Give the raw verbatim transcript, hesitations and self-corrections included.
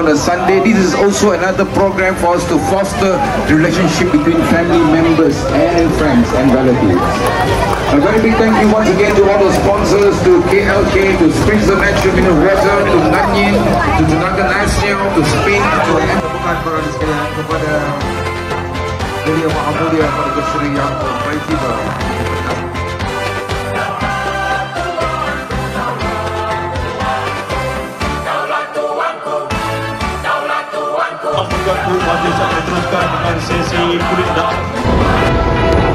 on a Sunday. This is also another program for us to foster the relationship between family members and friends and relatives. A very big thank you once again to all the sponsors, to K L K, to Springs the Natural Mineral Water, to Nanyin, to Tenaga Nasional, to Spain, to bukan para sekalian kepada Beliau Maha Mulia Perdana Seri Yang Baik Tiba. Mengganggu majlis yang diteruskan dengan sesi kulit darah.